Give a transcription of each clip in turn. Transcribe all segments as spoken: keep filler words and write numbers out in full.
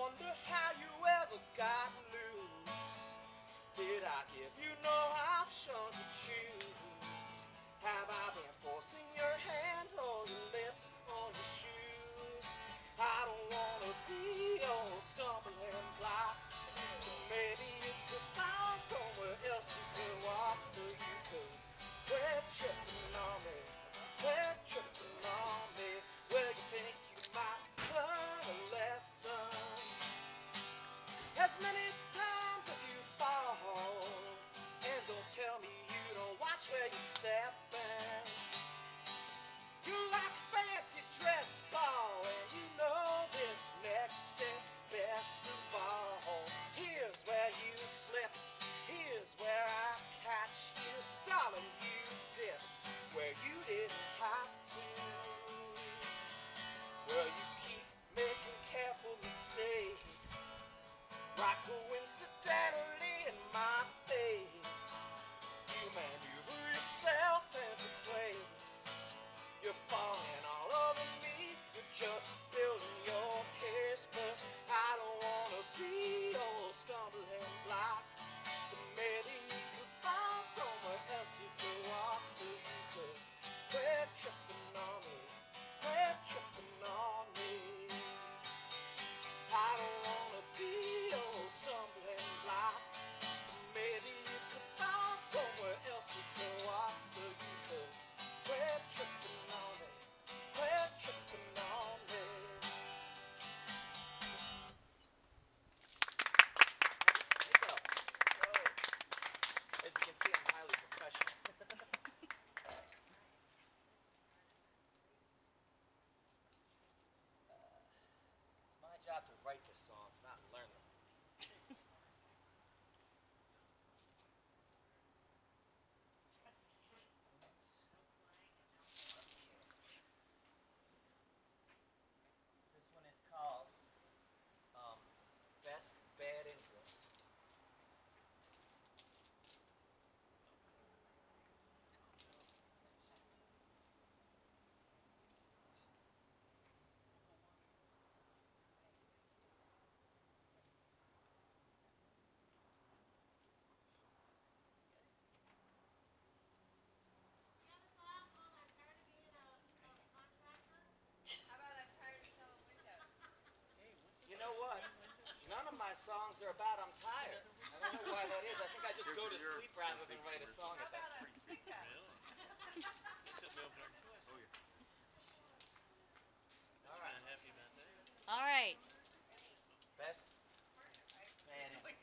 wonder how you ever got loose. Did I give you no option to choose? Have I been forcing your hand or your lips on your shoes? I don't wanna be your stumbling block, so maybe you could find somewhere else you could walk, so you could quit tripping on me, quit tripping on me. Well, you think you might learn a lesson as many times as you fall, and don't tell me you don't watch where you're stepping. You like a fancy dress ball, and you know this next step best of all. Here's where you slip, here's where I catch you, darling, you dip where you didn't have to. Well, you keep making careful mistakes, right coincidentally in my face. You maneuver yourself into place. You're falling all over me, you're just building your case, but I don't wanna be your stumbling block, so maybe you could find somewhere else you could walk, so you could quit tripping on me, quit tripping on me. I don't wanna be your stumbling block, so maybe you could find somewhere else you could walk, so you could quit tripping on me, quit tripping on me. There you go. As you can see, I'm highly professional. It's my job to write the songs, not learn them. This one is called um, Best Bad Influence. You know what? None of my songs are about I'm tired. I don't know why that is. I think I just go to sleep rather than write a song at that point. All right. All right. Best bad influence.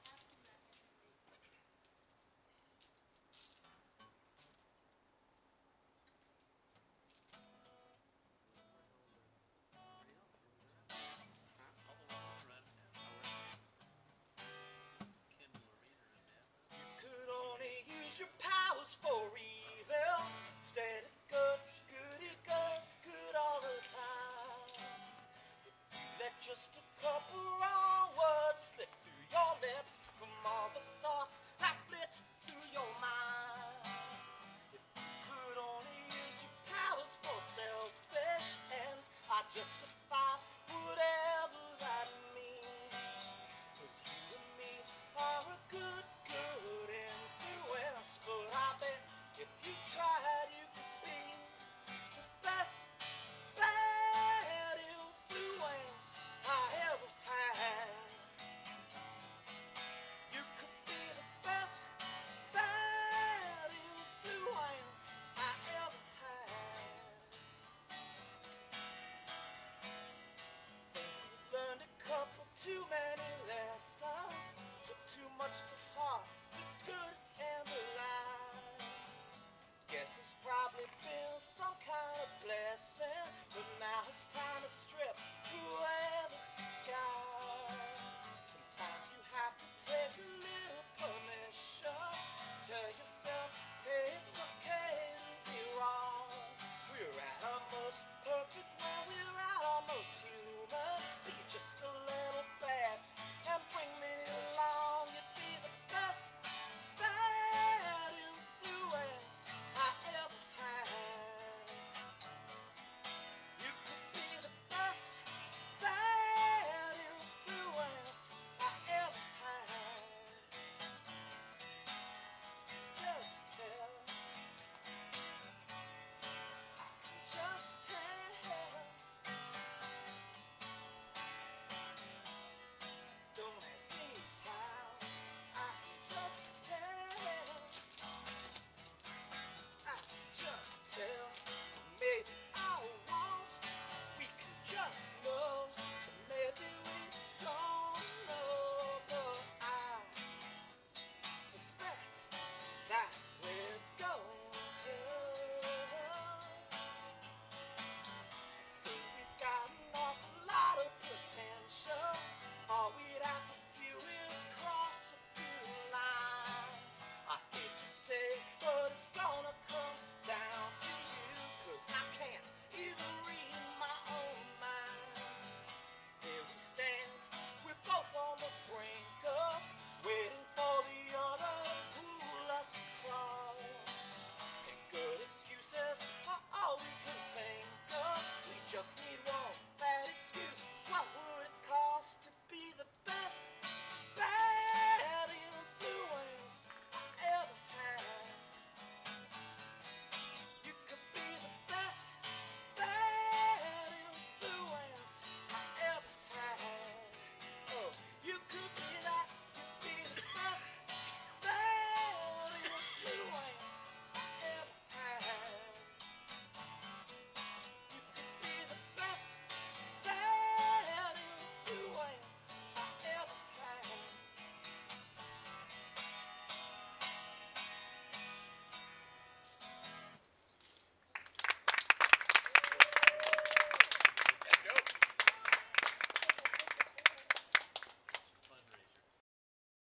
Could only use your powers for evil, instead of good, goody good, good all the time. If you let just a couple wrong words slip through your lips from all the thoughts that flit through your mind. If you could only use your powers for selfish ends, I'd justify whatever that means. 'Cause you and me are a good, good influence, but I bet if you tried, you could be the best bad influence I ever had. You could be the best bad influence I ever had. Think we've learned a couple too many lessons, took too much to heart, the good and the lies. Guess it's probably been some kind of blessing, but now it's time to